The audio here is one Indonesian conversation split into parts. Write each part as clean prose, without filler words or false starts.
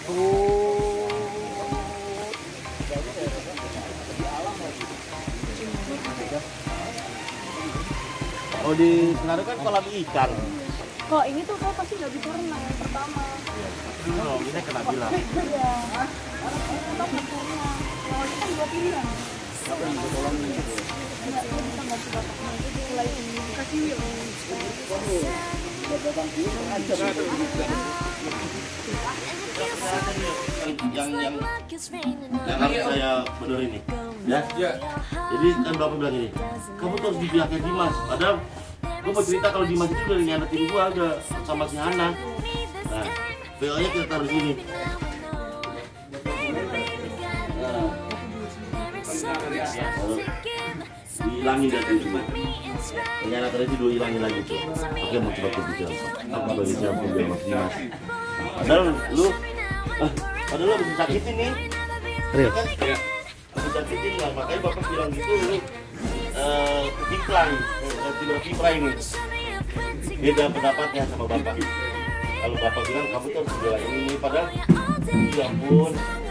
Oh, di Senaru kan kolam ikan. Kok ini tuh saya pasti nggak bisa renang yang pertama. Oh, ini kena bilang. Iya. Tempat besarnya. Kalau itu kan 2 pilihan. Nggak, dia bisa ganti bapaknya itu mulai ini. Kasih Will. Yang harus saya bener ini, ya. Jadi kan bapak bilang ini, kamu tuh harus di pihaknya Dimas. Padahal gue mau cerita kalau Dimas itu udah nyandatin gue ada sama si Hana. Nah, PO-nya kita taruh di sini. Dihilangin dari itu. Pengkhianatan itu dihilangin lagi tuh. Oke, mau coba berbicara. Aku bagi siapa bilang Mas Dimas. Padahal lu bisa sakitin nih. Real. Kan? Iya. Bisa sakitin lah, makanya bapak bilang gitu lu diklan, tiba-tiba ini. Beda pendapatnya sama bapak. Kalau bapak bilang kamu tuh harus bela ini, padahal ya ampun.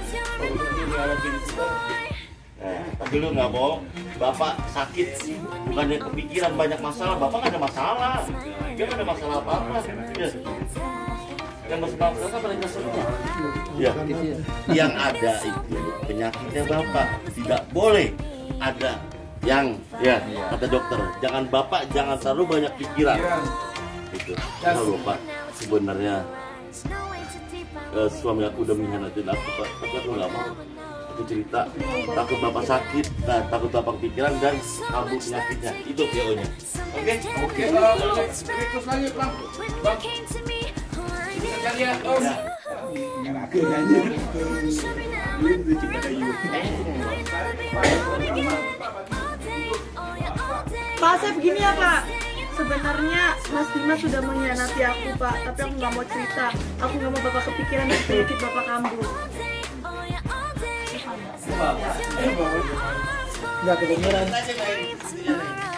Nah, tapi lu nggak bohong, bapak sakit, bukannya kepikiran banyak masalah, bapak nggak ada masalah, dia nggak ada masalah apa-apa. Ya. Yang masalah apa mereka semua? Ya, yang ada itu penyakitnya bapak, tidak boleh ada yang, ya kata dokter, jangan terlalu banyak pikiran. Itu, kalau bapak sebenarnya suami aku udah mengkhianatin aku, Pak, tapi aku nggak mau. Aku cerita, takut bapak sakit, takut bapak pikiran dan kambuh penyakitnya. Itu PO-nya. Oke? Oke, terus lagi, Bang. Bang. Ya, Om. Pak, saya begini ya Pak. Sebenarnya Mas Dimas sudah mengkhianati aku Pak, tapi aku nggak mau cerita. Aku nggak mau bapak kepikiran dan penyakit bapak kambuh. Enggak kedengeran.